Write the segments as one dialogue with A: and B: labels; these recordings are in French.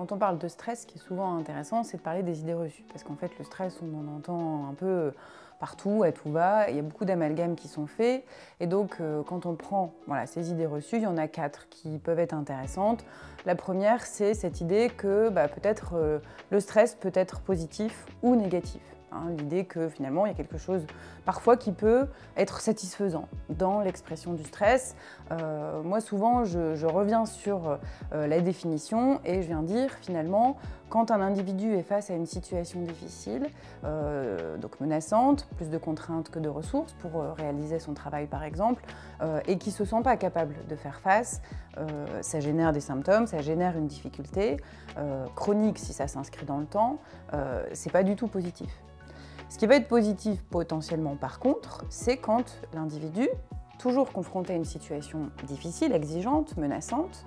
A: quand on parle de stress, ce qui est souvent intéressant, c'est de parler des idées reçues. Parce qu'en fait, le stress, on en entend un peu partout, à tout va. Il y a beaucoup d'amalgames qui sont faits. Et donc, quand on prend ces idées reçues, il y en a 4 qui peuvent être intéressantes. La première, c'est cette idée que peut-être le stress peut être positif ou négatif. L'idée que finalement, il y a quelque chose parfois qui peut être satisfaisant dans l'expression du stress. Moi, souvent, je reviens sur la définition et je viens dire finalement, quand un individu est face à une situation difficile, donc menaçante, plus de contraintes que de ressources pour réaliser son travail par exemple, et qui ne se sent pas capable de faire face, ça génère des symptômes, ça génère une difficulté chronique si ça s'inscrit dans le temps, c'est pas du tout positif. Ce qui va être positif potentiellement par contre, c'est quand l'individu, toujours confronté à une situation difficile, exigeante, menaçante,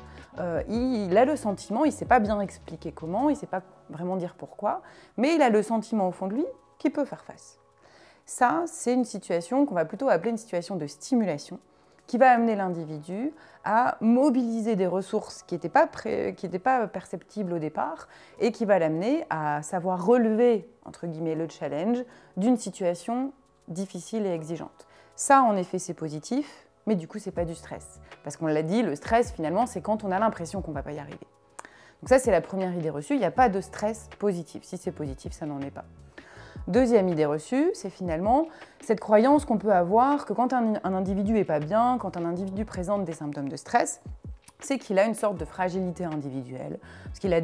A: il a le sentiment, il ne sait pas bien expliquer comment, il ne sait pas vraiment dire pourquoi, mais il a le sentiment au fond de lui qu'il peut faire face. Ça, c'est une situation qu'on va plutôt appeler une situation de stimulation, qui va amener l'individu à mobiliser des ressources qui n'étaient pas perceptibles au départ et qui va l'amener à savoir relever, entre guillemets, le challenge d'une situation difficile et exigeante. Ça, en effet, c'est positif, mais du coup, c'est pas du stress. Parce qu'on l'a dit, le stress, finalement, c'est quand on a l'impression qu'on ne va pas y arriver. Donc ça, c'est la première idée reçue. Il n'y a pas de stress positif. Si c'est positif, ça n'en est pas. Deuxième idée reçue, c'est finalement cette croyance qu'on peut avoir que quand un individu n'est pas bien, quand un individu présente des symptômes de stress, c'est qu'il a une sorte de fragilité individuelle, parce qu'il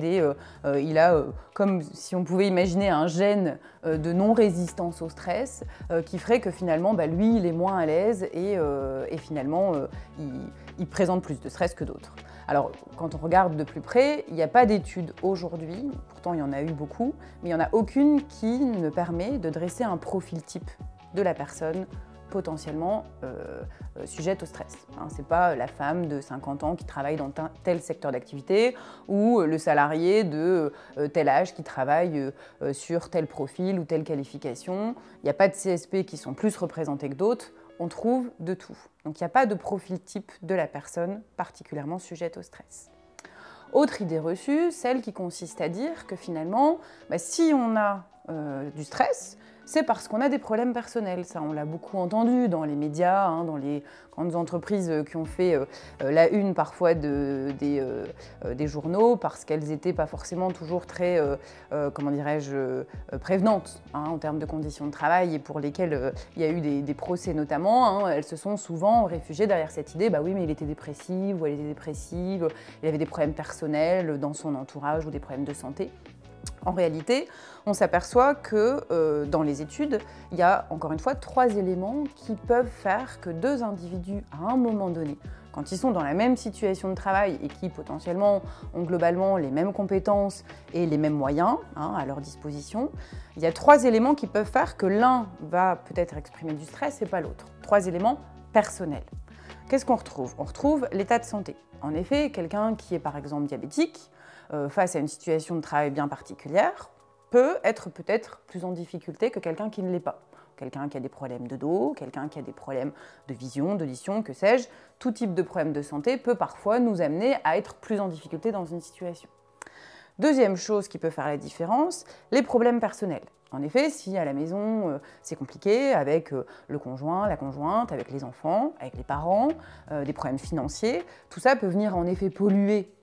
A: a comme si on pouvait imaginer un gène de non-résistance au stress qui ferait que finalement, lui, il est moins à l'aise et finalement, il présente plus de stress que d'autres. Alors, quand on regarde de plus près, il n'y a pas d'études aujourd'hui, pourtant il y en a eu beaucoup, mais il n'y en a aucune qui ne permet de dresser un profil type de la personne potentiellement sujette au stress. Ce n'est pas la femme de 50 ans qui travaille dans tel secteur d'activité ou le salarié de tel âge qui travaille sur tel profil ou telle qualification. Il n'y a pas de CSP qui sont plus représentés que d'autres. On trouve de tout. Donc il n'y a pas de profil type de la personne particulièrement sujette au stress. Autre idée reçue, celle qui consiste à dire que finalement, si on a du stress, c'est parce qu'on a des problèmes personnels. Ça, on l'a beaucoup entendu dans les médias, dans les grandes entreprises qui ont fait la une parfois des journaux parce qu'elles n'étaient pas forcément toujours très, prévenantes en termes de conditions de travail et pour lesquelles il y a eu des procès notamment. Elles se sont souvent réfugiées derrière cette idée, oui, mais il était dépressif ou elle était dépressive, il avait des problèmes personnels dans son entourage ou des problèmes de santé. En réalité, on s'aperçoit que dans les études, il y a encore une fois 3 éléments qui peuvent faire que 2 individus, à un moment donné, quand ils sont dans la même situation de travail et qui potentiellement ont globalement les mêmes compétences et les mêmes moyens à leur disposition, il y a 3 éléments qui peuvent faire que l'un va peut-être exprimer du stress et pas l'autre. 3 éléments personnels. Qu'est-ce qu'on retrouve? On retrouve l'état de santé. En effet, quelqu'un qui est par exemple diabétique, face à une situation de travail bien particulière, peut être peut-être plus en difficulté que quelqu'un qui ne l'est pas. Quelqu'un qui a des problèmes de dos, quelqu'un qui a des problèmes de vision, d'audition, que sais-je. Tout type de problème de santé peut parfois nous amener à être plus en difficulté dans une situation. Deuxième chose qui peut faire la différence, les problèmes personnels. En effet, si à la maison c'est compliqué avec le conjoint, la conjointe, avec les enfants, avec les parents, des problèmes financiers, tout ça peut venir en effet polluer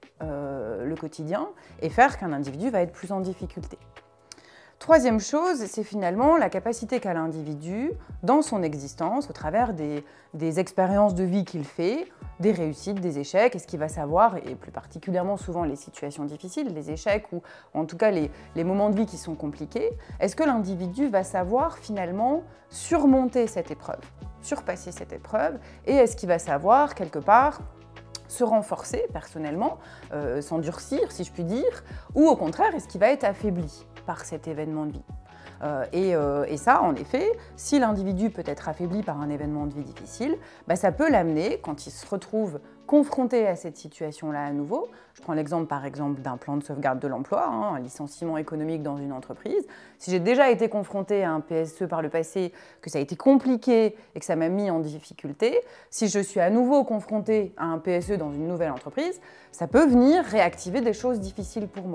A: le quotidien et faire qu'un individu va être plus en difficulté. Troisième chose, c'est finalement la capacité qu'a l'individu dans son existence, au travers des expériences de vie qu'il fait, des réussites, des échecs, et ce qu'il va savoir, et plus particulièrement souvent les situations difficiles, les échecs ou en tout cas les moments de vie qui sont compliqués, est-ce que l'individu va savoir finalement surmonter cette épreuve, surpasser cette épreuve, et est-ce qu'il va savoir quelque part se renforcer personnellement, s'endurcir si je puis dire, ou au contraire, est-ce qu'il va être affaibli par cet événement de vie. Et ça, en effet, si l'individu peut être affaibli par un événement de vie difficile, ça peut l'amener, quand il se retrouve confronté à cette situation-là à nouveau, je prends l'exemple par exemple d'un plan de sauvegarde de l'emploi, un licenciement économique dans une entreprise, si j'ai déjà été confronté à un PSE par le passé, que ça a été compliqué et que ça m'a mis en difficulté, si je suis à nouveau confronté à un PSE dans une nouvelle entreprise, ça peut venir réactiver des choses difficiles pour moi.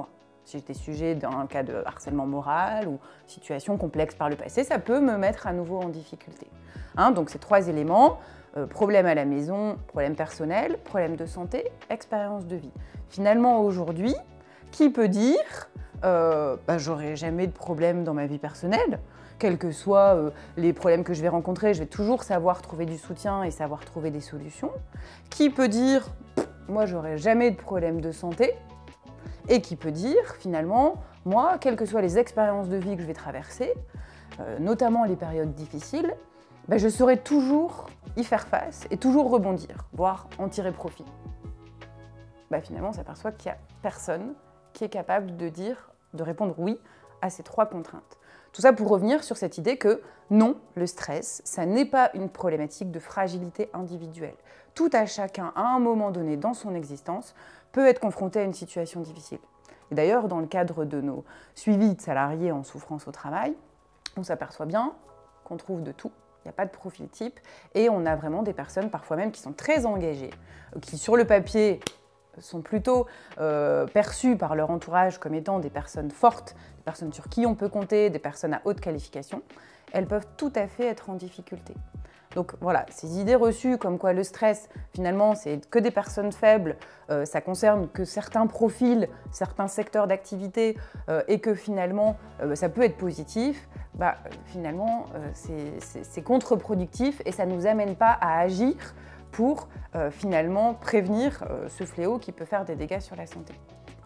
A: Si j'étais sujet d'un cas de harcèlement moral ou situation complexe par le passé, ça peut me mettre à nouveau en difficulté. Donc ces 3 éléments, problème à la maison, problème personnel, problème de santé, expérience de vie. Finalement aujourd'hui, qui peut dire j'aurai jamais de problème dans ma vie personnelle, quels que soient les problèmes que je vais rencontrer, je vais toujours savoir trouver du soutien et savoir trouver des solutions. Qui peut dire moi j'aurai jamais de problème de santé, et qui peut dire finalement moi, quelles que soient les expériences de vie que je vais traverser, notamment les périodes difficiles, je saurai toujours y faire face et toujours rebondir, voire en tirer profit. Finalement, on s'aperçoit qu'il n'y a personne qui est capable de répondre oui à ces 3 contraintes. Tout ça pour revenir sur cette idée que non, le stress, ça n'est pas une problématique de fragilité individuelle. Tout à chacun, à un moment donné dans son existence, peut être confronté à une situation difficile. Et d'ailleurs, dans le cadre de nos suivis de salariés en souffrance au travail, on s'aperçoit bien qu'on trouve de tout. Il n'y a pas de profil type et on a vraiment des personnes parfois même qui sont très engagées, qui sur le papier sont plutôt perçues par leur entourage comme étant des personnes fortes, des personnes sur qui on peut compter, des personnes à haute qualification. Elles peuvent tout à fait être en difficulté. Donc voilà, ces idées reçues comme quoi le stress, finalement, c'est que des personnes faibles, ça concerne que certains profils, certains secteurs d'activité et que finalement, ça peut être positif, finalement, c'est contre-productif et ça ne nous amène pas à agir pour finalement prévenir ce fléau qui peut faire des dégâts sur la santé.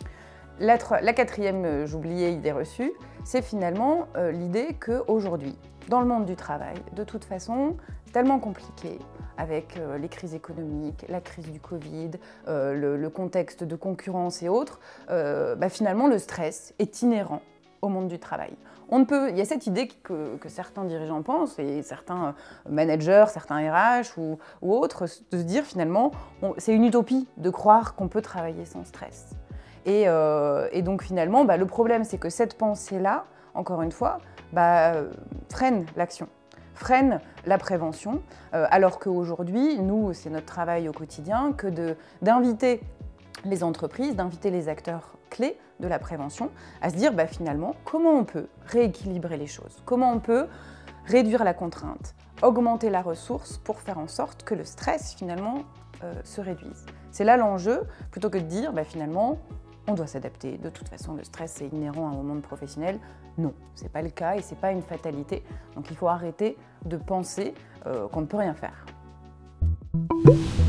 A: La 4e, j'oubliais, idée reçue, c'est finalement l'idée qu'aujourd'hui, dans le monde du travail, de toute façon, tellement compliqué, avec les crises économiques, la crise du Covid, le contexte de concurrence et autres, finalement le stress est inhérent au monde du travail. Il y a cette idée que certains dirigeants pensent, et certains managers, certains RH ou autres, de se dire finalement, c'est une utopie de croire qu'on peut travailler sans stress. Et donc finalement, le problème c'est que cette pensée-là, encore une fois, freine l'action, freine la prévention, alors qu'aujourd'hui, nous, c'est notre travail au quotidien que d'inviter les entreprises, d'inviter les acteurs clés de la prévention à se dire finalement comment on peut rééquilibrer les choses, comment on peut réduire la contrainte, augmenter la ressource pour faire en sorte que le stress finalement se réduise. C'est là l'enjeu, plutôt que de dire finalement on doit s'adapter, de toute façon le stress est inhérent à un monde professionnel. Non, c'est pas le cas et c'est pas une fatalité. Donc il faut arrêter de penser qu'on ne peut rien faire.